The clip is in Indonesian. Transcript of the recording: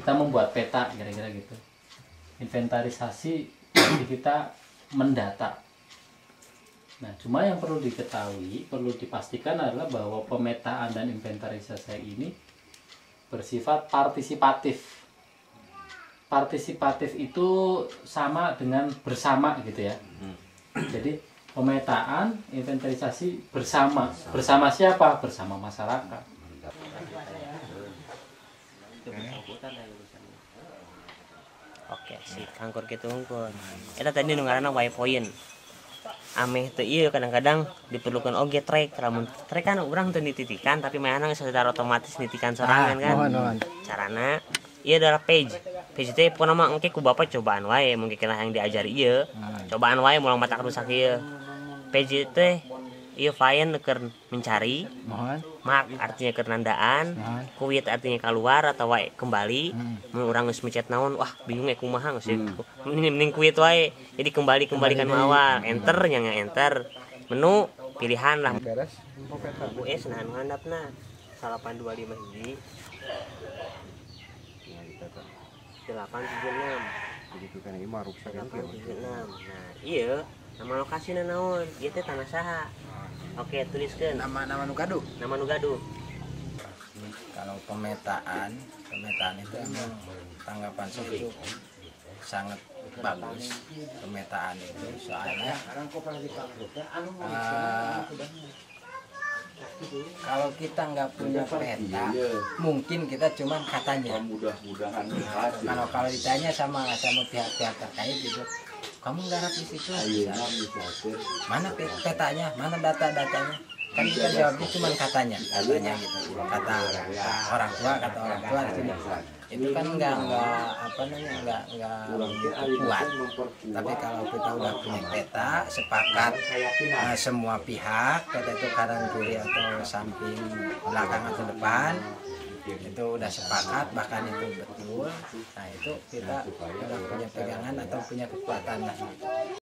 Kita membuat peta kira-kira gitu. Inventarisasi berarti kita mendata. Nah, cuma yang perlu diketahui, perlu dipastikan adalah bahwa pemetaan dan inventarisasi ini bersifat partisipatif. Partisipatif itu sama dengan bersama gitu ya. Jadi pemetaan, inventarisasi bersama. Bersama siapa? Bersama masyarakat. Oke, si kangkur gitu unggul. Eta tadi nu ngaranna waypoint. Ameh teu ieu kadang-kadang diperlukan oge track. Lamun track kan urang teu dititikan tapi mainan secara otomatis nitikan sorangan kan. Carana ieu adalah page. Page teh pokona mah engke ku Bapak cobaan wae mungkin kena yang diajari ieu. Cobaan wae mulang matak rusak ieu. Page teh ieu file keur mencari. Mak artinya kenandaan, kuit artinya keluar atau wae kembali. Mun urang geus mencet naon, wah bingung kumaha geus mending kuit wae. Jadi kembalikan awal, enter nya enter. Menu pilihan lah. US nah nu handapna 825 hiji. 876. Jadi itu kan imah rusak kan. Nah, ieu nama lokasina naon? Ieu teh tanah saha? Oke, tuliskan nama nu gaduh. Nama nu gaduh. Kalau pemetaan itu emang tanggapan saya itu sangat bagus. Pemetaan itu soalnya kalau kita nggak punya peta, mungkin kita cuma katanya. Kalau ditanya sama pihak-pihak terkait gitu, kamu garap di situ, mana petanya, mana data-datanya, kan kita jawabnya cuma katanya gitu, kata orang tua di sini. Itu kan nggak kuat. Tapi kalau kita udah punya peta, sepakat semua pihak, peta itu kanan kiri atau samping, belakang atau depan, itu udah sepakat, bahkan itu betul. Nah itu kita udah punya pegangan atau punya kekuatan lah.